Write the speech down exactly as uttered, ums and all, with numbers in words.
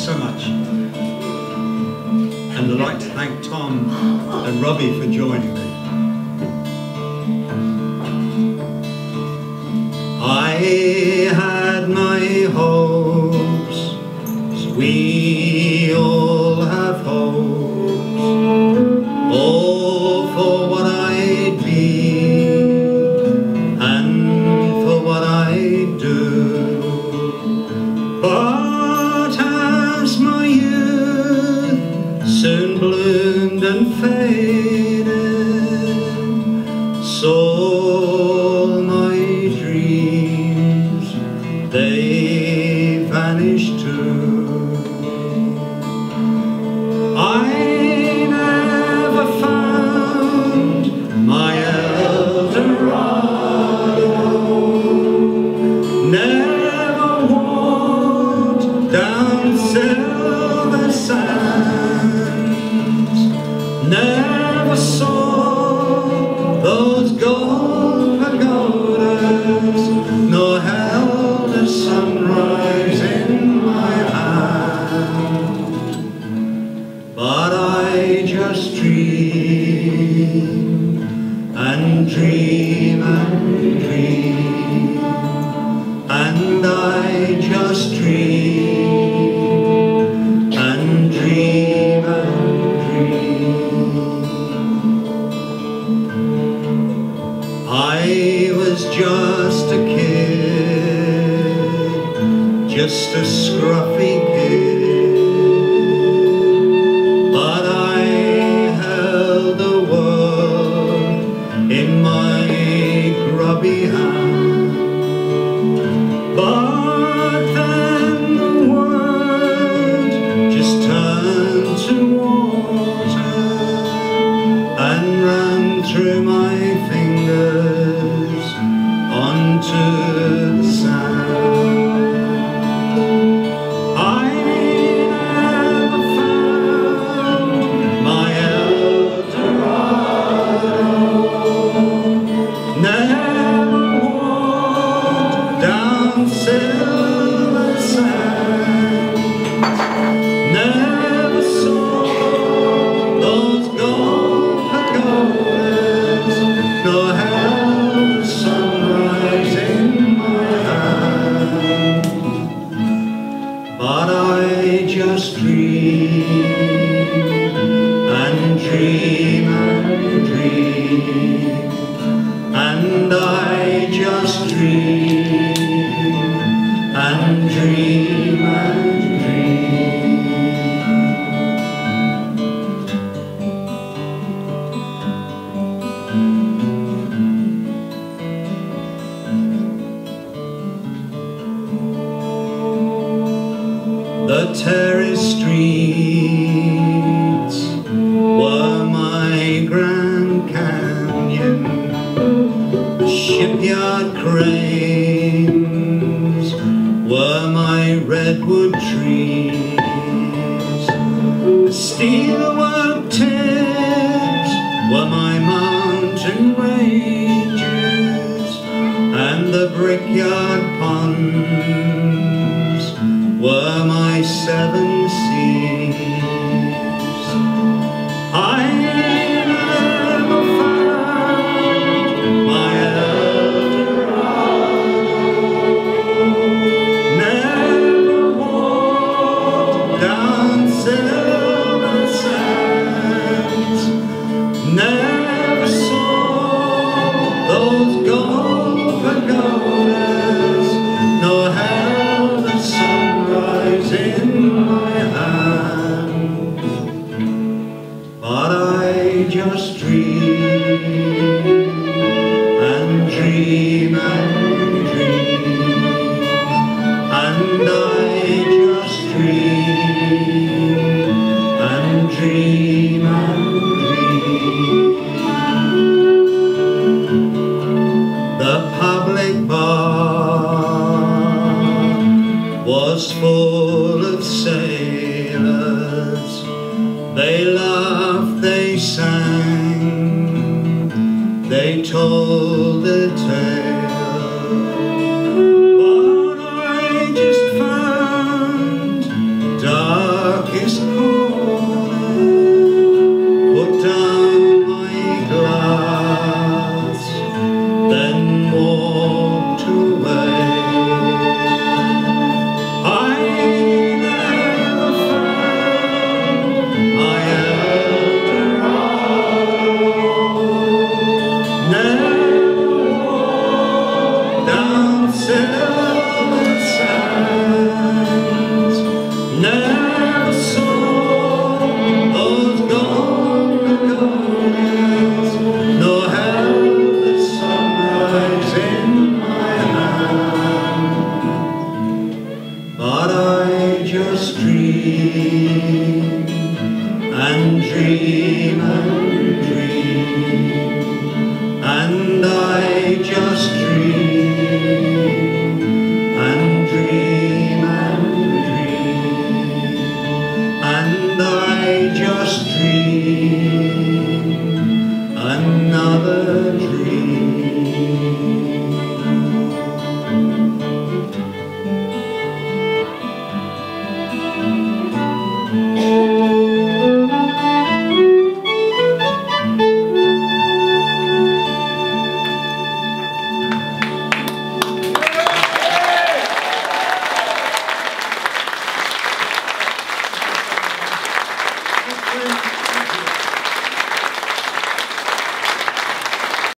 so much. And I'd like to thank Tom and Robbie for joining me. I had my hopes, as we all have hopes, all for what I'd be and for what I'd do. But as my youth soon bloomed and faded, so my dreams, they vanished too. I never found my Eldorado, never walked down silver sands, never saw those gold pagodas, nor held a sunrise in my hand. But I just dream and dream and dream, and I just dream and dream and dream. I was just a kid, just a scruffy kid, but I held the world in my grubby hand. But then the world just turned to water and ran through my fingers onto the sand. I never found my Eldorado, never walked down silver sands, never saw those gold pagodas, nor held the sunrise in my hand. But I just dream and dream and dream, and I just dream and dream and dream. The terrace streets were my Grand Canyon, the shipyard cranes were my redwood trees, the steelwork tips were my mountain ranges, and the brickyard ponds were my seven seas. I never found my Eldorado, never walked down silver sands, never saw those gold pagodas, nor held the sunrise in my hand. But I just dream and dream and dream, and I just dream and dream and dream. The public bar was full of sailors, they laughed, they sang, they told a tale. But I just found dark your stream and dream